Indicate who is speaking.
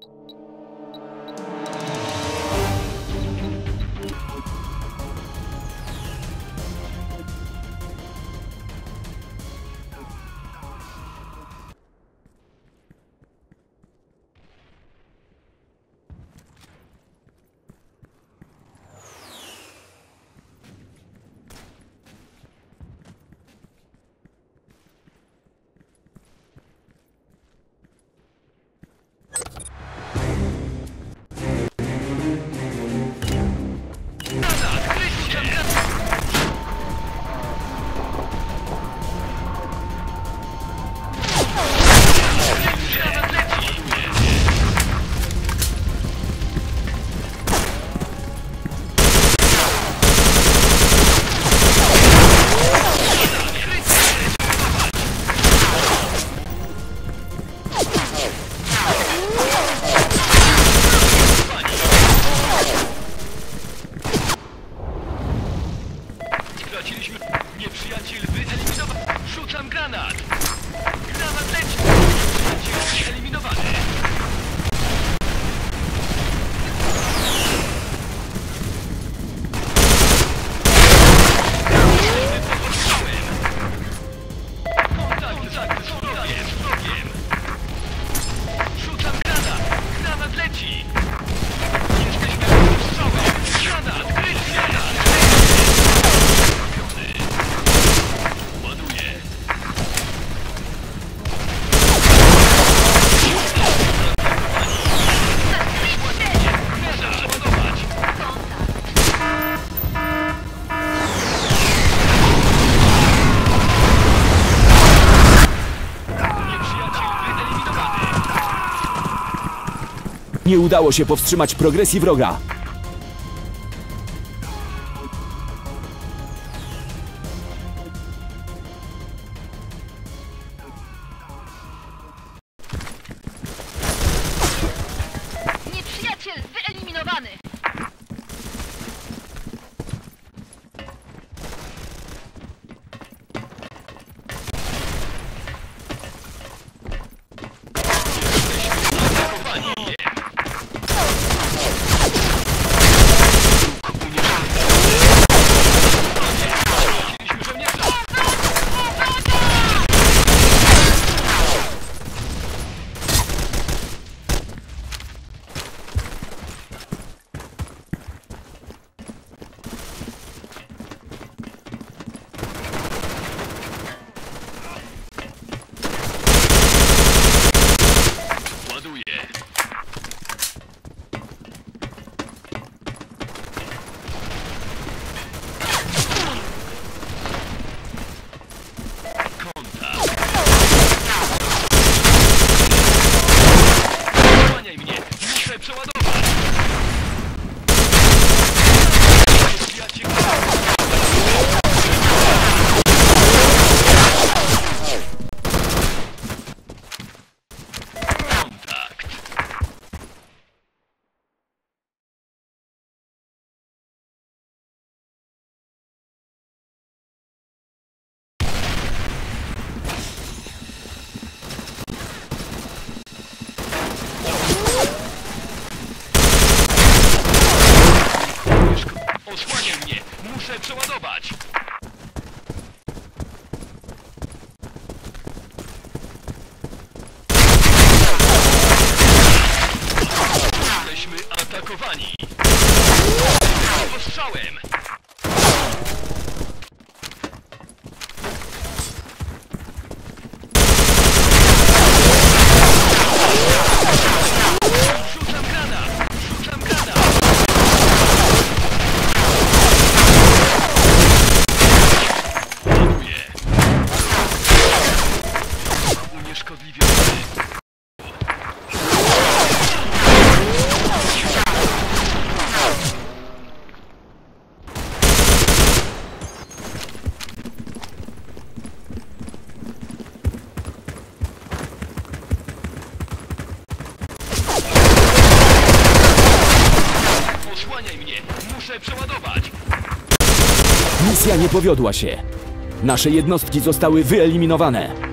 Speaker 1: Straciliśmy nieprzyjaciel wyeliminowany. Rzucam granat. Granat leci. Nieprzyjaciel wyeliminowany. Kontakt z wrogiem. Rzucam granat. Granat leci. Jesteśmy pod strzałem. Granat, kryć granat.
Speaker 2: Nie udało się powstrzymać progresji wroga.
Speaker 3: Nieprzyjaciel wyeliminowany!
Speaker 1: Osłaniaj mnie! Muszę przeładować! Jesteśmy atakowani! Ostrzałem! Rzucam granat! Rzucam granat! Unieszkodliwiony. Osłaniaj mnie! Muszę przeładować!
Speaker 2: Misja nie powiodła się. Nasze jednostki zostały wyeliminowane.